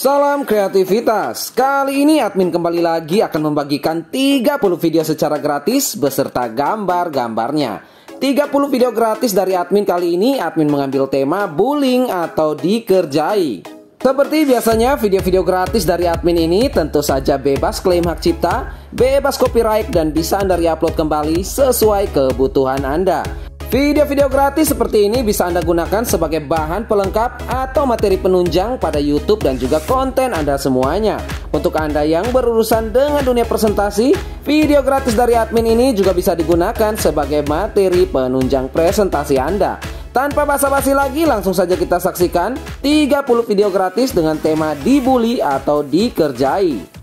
Salam kreativitas. Kali ini admin kembali lagi akan membagikan 30 video secara gratis beserta gambar-gambarnya. 30 video gratis dari admin kali ini, admin mengambil tema bullying atau dikerjai. Seperti biasanya, video-video gratis dari admin ini tentu saja bebas klaim hak cipta, bebas copyright, dan bisa Anda re-upload kembali sesuai kebutuhan Anda. Video-video gratis seperti ini bisa Anda gunakan sebagai bahan pelengkap atau materi penunjang pada YouTube dan juga konten Anda semuanya. Untuk Anda yang berurusan dengan dunia presentasi, video gratis dari admin ini juga bisa digunakan sebagai materi penunjang presentasi Anda. Tanpa basa-basi lagi, langsung saja kita saksikan 30 video gratis dengan tema dibully atau dikerjai.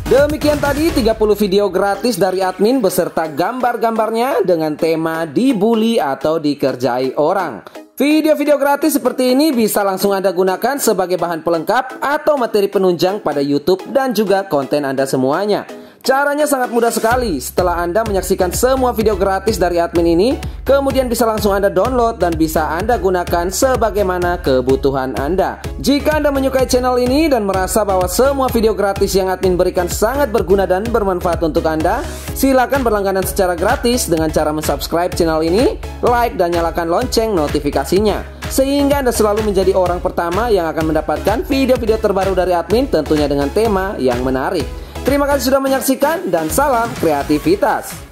Demikian tadi 30 video gratis dari admin beserta gambar-gambarnya dengan tema dibully atau dikerjai orang. Video-video gratis seperti ini bisa langsung Anda gunakan sebagai bahan pelengkap atau materi penunjang pada YouTube dan juga konten Anda semuanya. Caranya sangat mudah sekali. Setelah Anda menyaksikan semua video gratis dari admin ini, kemudian bisa langsung Anda download dan bisa Anda gunakan sebagaimana kebutuhan Anda. Jika Anda menyukai channel ini dan merasa bahwa semua video gratis yang admin berikan sangat berguna dan bermanfaat untuk Anda, silakan berlangganan secara gratis dengan cara mensubscribe channel ini, like dan nyalakan lonceng notifikasinya, sehingga Anda selalu menjadi orang pertama yang akan mendapatkan video-video terbaru dari admin, tentunya dengan tema yang menarik. Terima kasih sudah menyaksikan dan salam kreativitas.